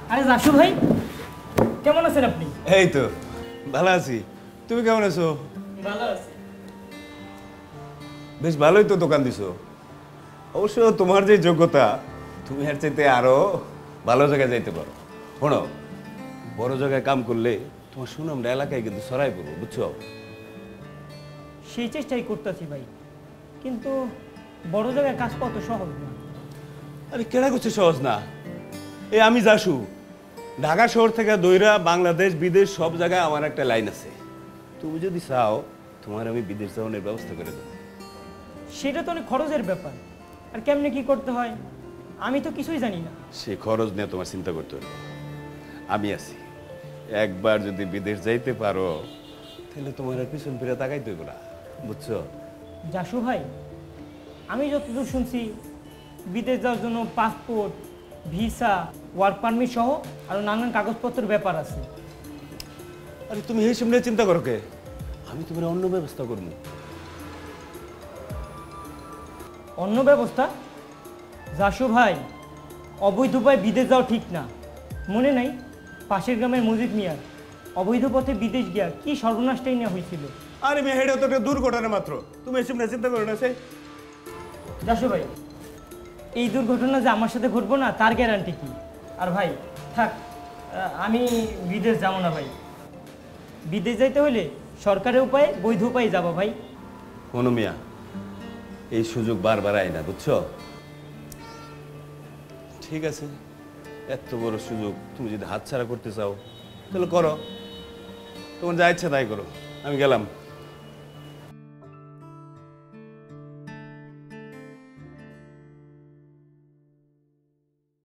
আরে জাসু ভাই, কেমন আছেন আপনি? এই তো ভালো আছি। তুমি কেমন আছো? ভালো আছি। বেশ ভালোই তো দোকান দিছো। অবশ্য তোমার যে যোগ্যতা, তুমি এর চাইতে আরো ভালো জায়গায় যাইতে পারো। শোনো, বড় জায়গায় কাম করলে তোমার সুনামটা এলাকায় কিন্তু ছড়াই পড়বো, বুঝছো? সেই চেষ্টাই করতেছি ভাই, কিন্তু বড় জায়গায় কাজ পাওয়া তো সহজ না। আরে কেনা করছে সহজ না। এই আমি যাসু, ঢাকা শহর থেকে দইরা বাংলাদেশ বিদেশ সব জায়গায় আমার একটা লাইন আছে। তুমি যদি চাও তোমার আমি বিদেশ যাওয়ার ব্যবস্থা করে দেবো। সেটা তো অনেক খরচের ব্যাপার, আর কেমনে কি করতে হয় আমি তো কিছুই জানি না। সে খরচ নিয়ে তোমার চিন্তা করতে হবে, আমি আছি। একবার যদি বিদেশ যাইতে পারো তাহলে তোমার আর পিছন ফিরে তাকাইতে হইব না, বুঝছো? জাসু ভাই, আমি যতদূর শুনছি বিদেশ যাওয়ার জন্য পাসপোর্ট, ভিসা, ওয়ার্ক পারমিট সহ আরও নানান কাগজপত্রের ব্যাপার আছে। আরে তুমি এই সামনে চিন্তা করো কে? আমি তোমার অন্য ব্যবস্থা করবো। অন্য ব্যবস্থা? জাসু ভাই, অবৈধ উপায় বিদেশ যাওয়া ঠিক না। মনে নাই পাশের গ্রামের মজিদ মিয়ার অবৈধ পথে বিদেশ গিয়া কি সর্বনাশটাই নেওয়া হয়েছিল। আরে মেয়ে, এটা তো একটা দুর্ঘটনা মাত্র, তুমি এই সামনে চিন্তা করো না। সে জাসু ভাই, এই দুর্ঘটনা যে আমার সাথে ঘটবো না তার গ্যারান্টি কি? আর ভাই থাক, আমি বিদেশ যাবো না ভাই। বিদেশ যাইতে হলে সরকারের উপায়ে, বৈধ উপায়ে যাবো ভাই। কোনো মিয়া, এই সুযোগ বারবার আয় না, বুঝছো? ঠিক আছে, এত বড় সুযোগ তুমি যদি হাতছাড়া করতে চাও তাহলে করো, তোমার যা ইচ্ছা তাই করো। আমি গেলাম।